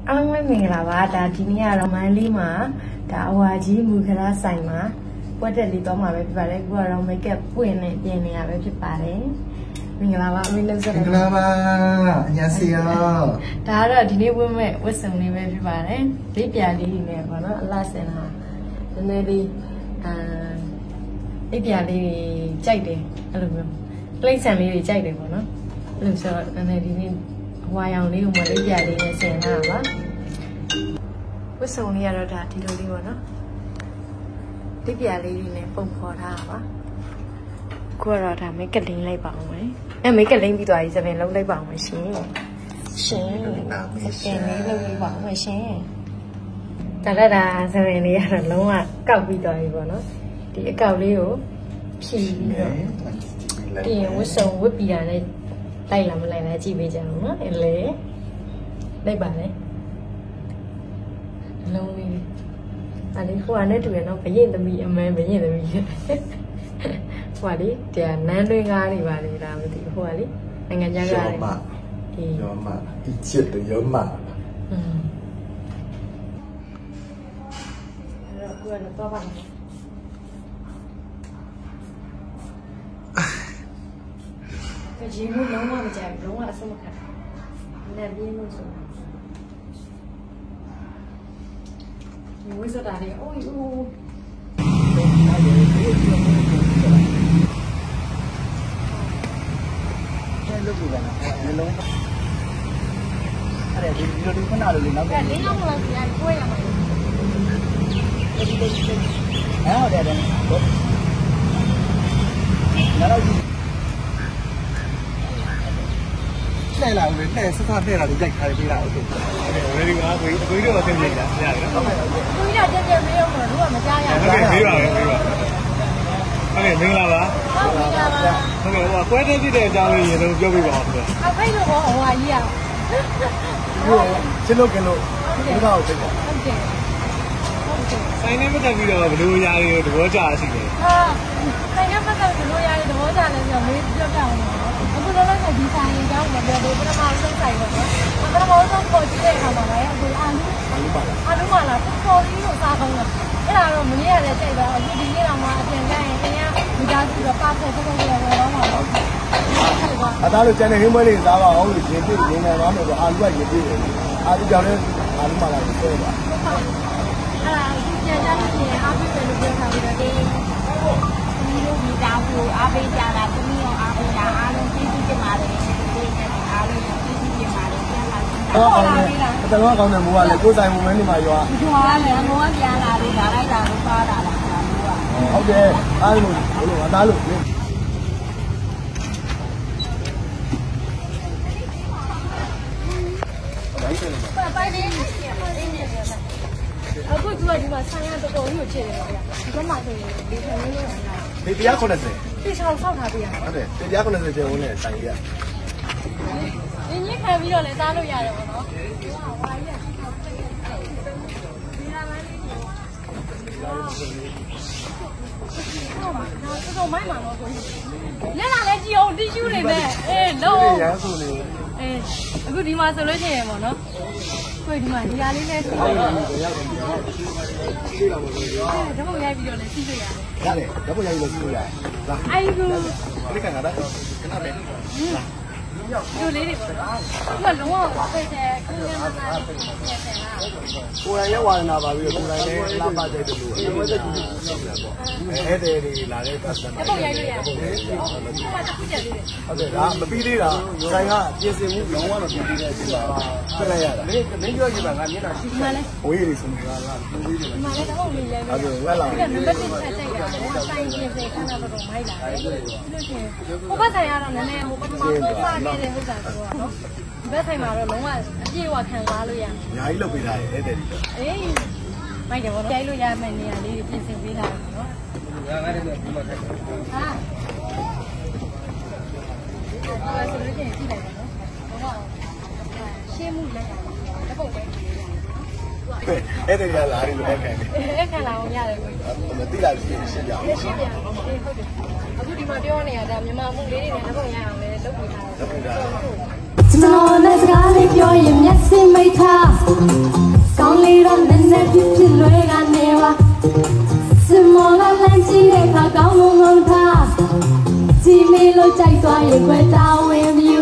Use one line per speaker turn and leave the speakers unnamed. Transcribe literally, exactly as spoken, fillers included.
အားလုံးပဲမင်္ဂလာပါဒါဒီနေ့ကတော့မန္တလေးမှာဒါအဝါကြီးမူခရာဆိုင်မှာပွက်တက်လေးတော့မှာပဲဖြစ်ပါတယ်အခုကတော့ make up ပွင့်နေပြင်နေရပဲဖြစ်ပါတယ်မင်္ဂလာပါအမေလည်းဆက်
မင်္ဂလာပါအညာစီရော
ဒါကတော့ဒီနေ့ဝင်မဲ့ဝတ်စုံလေးပဲဖြစ်ပါတယ်လေးပြာလေးတွေနဲ့ပေါ့နော်အလှဆင်တာနည်းနည်းလေးအာလေးပြာလေးတွေကြိုက်တယ်အဲ့လိုမျိုးပလိတ်ဆန်လေးတွေကြိုက်တယ်ပေါ့နော်အဲ့လိုဆိုတော့နည်းနည်းဒီနေ့ဝါရောင်လေးကိုမလေးပြလေးနဲ့ဆင်ထားတာပါဝတ်စုံလေးကတော့ဒါဒီလိုလေးပေါ့နော်လေးပြလေးတွေနဲ့ပုံဖော်ထားတာပါကိုကတော့ဒါမိတ်ကလင်းလိုက်ပါအောင်မယ်အဲမိတ်ကလင်းပြီးသွားပြီစပင်လုံးလိုက်ပါအောင်မယ်ရှင်ရှင်စပင်လေးလုံးလိုက်ပါအောင်မယ်ရှင်ဒါလည်းဒါစပင်လေးကတော့လုံးဝကောက်ပြီးသွားပြီပေါ့နော်ဒီအကောက်လေးကိုဖြီးပြီးတော့ပြီးရင်ဝတ်စုံဝတ်ပြီးတာနဲ့လိုက်လာမလိုက်လဲကြည့်ပေးကြအောင်နော်အဲ့လေလိုက်ပါလေလုံးလေးအဲ့ဒီဟိုကနေတူရနော်ဘရင်သမီးအမဲဘရင်သမီးဟိုကလေဒါနန်းတွင်းကားတွေပါလေဒါမသိဟိုကလေနိုင်ငံခြားကားတွေအေး
ရောမ一切都有嘛
อืมအဲ့တော့ကိုယ်ကတော့ပါမယ်ရေမှုလုံးဝမကြိုက်ဘူးလုံးဝအဆုံးမခံနဲ့ပြင်းလို့ဆိုတာဒီဝိစတာလေးအိုးအိုး
ကျန်လို့ပြပါလားလုံးအဲ့ဒီဒီလိုဒီခဏလိုလေးနောက်က
လေးလုံးလောက်ကြာကိုယ်ရမှာ
အဲ့ဟုတ်တယ်တယ်ဟုတ်နားတော့လှည့်လာဦးလေလှည့်စစလှည့်လာပြီးရိုက်ထားပေးတာဟုတ်တယ်။ ready ပါကိုကြီးကိုကြီးတော့ဆင်းနေကြရတယ်နော်။ဟုတ်ကဲ့။
ကိုကြီးကကြက်ကြက်မေးအောင်တော့မကြားရဘူး
။ဟုတ်ကဲ့မေးပါမယ်မေးပါ။ဟုတ်ကဲ့မင်္ဂလာပါ
။ဟုတ်ကဲ့ပါ
။ဟုတ်ကဲ့ဟိုကွဲတဲ့ကြည့်တဲ့အကြောင်းလေးရေလုံးပြောပြပါဦးခင်ဗျာ
။အဖိတ်လို့ဟောဟိုဟာကြီးอ่ะ
။ဒီချစ်လို့ကင်လို့ဒီကောက်သိတယ်
။ဟုတ်ကဲ့။ဟုတ်ကဲ့
။ဆိုင်နဲ့ပတ်သက်ပြီးတော့ဘယ်လိုຢာတွေသဘောကျရှိလဲ
။ဟာဆိုင်နဲ့ပတ်သက်ပြီးဘယ်လိုຢာတွေသဘောကျလဲဆိုတော့မေးပြောပြအောင်နော်။အခုလောလောဆယ်ဒီဆိုင်အကြောင်းလည်းပြောလို့ပထမဆုံးဆိုင်ပါနော်။ပထမဆုံးပေါ်ကြည့်တဲ့အခါမှာလည်းအခုအာလူ
အာလူပါလား
အာလူပါလားပေါ်ပြီးတော့စားကောင်းတယ်အဲ့ဒါတော့မနေ့ကလည်းကြိုက်တော့အခုဒီနေ့တော့မှအပြင်ကျရင်အရင်မိသားစုတော့ပါဖို့ပုံပုံရတော့တော့မှာတော့
အသားလို့ကျန်တဲ့ဟင်းပွဲလေးစားပါအောင်လို့ရေပြည့်နေနေသွားမယ်ဆိုအာလူကရေပြည့်တယ်အာလူကြောင့်လည်းအာလူပါလားကိုပြောတာ
အဲ့ဒါအခုပြန်ကြလို့ရှိရင်အားပြည့်တယ်လို့ပြောထားပြီးတော့ဒီဒီလိုမိသားစုအားပေးကြတာသမီးရောအားပေးတာအားလုံးကျေးဇူးတင်ပါတယ်ဒီနေ့အားလုံးကျေးဇူးတင်ပါတယ်ပြန်လာ
ဟုတ်ပါဘူး။တော်တော်ကောင်းတယ်မိုးကလည်းကိုယ်ဆိုင်မိုးမင်းနေမှာရွာ
။ရွာလည်းမိုးကပြန်လာလို့ဒါလိုက်တာလို့ပါတာလားမိုးက
။ဟုတ်တယ်။အားလို့ဘလို့အသားလို့လေ။
ပိုင်နေအခုဒီမှာဒီမှာဆိုင်ရတော်တော်ကြီးကိုချစ်တယ်ဗျာ။ဒီကမှဆိုရင်ဒီခံနေနေပါလား
။ဒီတရား90
။ဒီချောင်းဆောက်ထားပြရ
။ဟုတ်တယ်။တရား90ကျော်ဝင်နေဆိုင်ရ
။ဒီညခံပြီးတော့လည်းစားလို့ရတယ်ပေါ့နော်။ဒီကဝါကြီးကဒီကောင်တက်ခဲ့တယ်။ဒီလာမလေးကိုဟုတ်ပါတော့တော်မိုက်မှာတော့ကိုလက်လာလဲကြည့်အောင်တီရှူးတွေနဲ့အေးလုံး
ရမ်းဆိုနေ
အေးအခုဒီမှာဆိုလို့ရှိရင်ပေါ့နော်ကိုဒီမှာဒီဟာလေးနဲ့စီးလို့ရတယ်
စီးလာလို့ရော
ဓာတ်ပုံရိုက်ပြီးတော့လည်းစီးလို့ရတယ်
ရတယ်ဓာတ်ပုံရိုက်လို့စီးလို့ရတယ်လာ
အိုင်ကူ
ဒီကငါတော့ခဏပဲလာ
ဒီလေးတွေပေါ့နော်။ဒီကလုံးဝဖိတ်တယ်ခင်းရမ်းတာဖိတ်တယ်ဆယ်လား
။ကိုယ်တိုင်ရဲ့ဝါဒနာပါပြီးတော့ကိုယ်တိုင်လည်းလာပါတဲ့တူလို့အဲ့ဒါကြည့်ကြည့်နေတာပေါ့။အဲ့တဲ့တွေလာတဲ့ customer
ပုံရိုက်လို့ရတယ်။ဟုတ်တယ်။ဟုတ်တယ်လေး
။ဟုတ်တယ်ဒါမပြီးသေးတာ။ဆိုင်ကပြင်ဆင်မှုလုံးဝမပြီးသေးတဲ့အချိန်မှာပြလိုက်ရတာ။မင်းမင်းပြောကြည့်ပါငါမျက်နှာရှိ
မှလဲ
။ဝေးရီဆိုနေတာလား။ဝေးရီ
။မှလည်းတော့လေးရိုက်လို့
။ဟုတ်တယ်ငါလာ
။ဒီကနံပါတ်တစ်ဆက်ကြိုက်ရတယ်။ဆိုင်ပြင်စေခဏတော့တော့မိုက်လာတယ်။ပြီးလို့ရှိရင်ဟိုဘက်ဆိုင်ကတော့နည်းနည်းဟိုပထမဆုံးစခဲ့တဲ့ဟုတ်တာဆိုတော့နော်ဒီဘက်ဆိုင်မှာတော့လုံးဝအပြည့်အဝခံစားလို့ရတယ်
အများကြီးလုပ်ပေးထားတယ်အဲ့တဲ့ဒီ
အေးမိုက်တယ်ဗောနော်ရိုက်လို့ရမယ့်နေရာလေးတွေပြင်ဆင်ပေးထားတယ်နော်
ငါငါလည်းဒီမှာထိုင်
ဟာအဲ့ဒါဆိုလို့ရှိရင်ကြည့်လိုက်ပါနော်ဟိုကရှင်းမှုလက်ရတယ်တပုတ်ပဲ
အဲ့တဲ့ကလာရီလိုပဲခံတယ်
အဲ့ခံလာအောင်ရတယ်ကို
မသိလားရှင်းရှင်းပြအောင်
ရှင်းပြအေးဟုတ်တယ်အခုဒီမှာပြောနေရတာမြန်မာမှုလေးတွေနဲ့တပုတ်ရအောင်လေလုပ်ပေးထားတယ်လုပ်ပေးထားတယ် No, let's go, if you're in yes, in my car. Only on the net, you can look at never. Smaller than she had a gown on top. See me look like I quit out with you.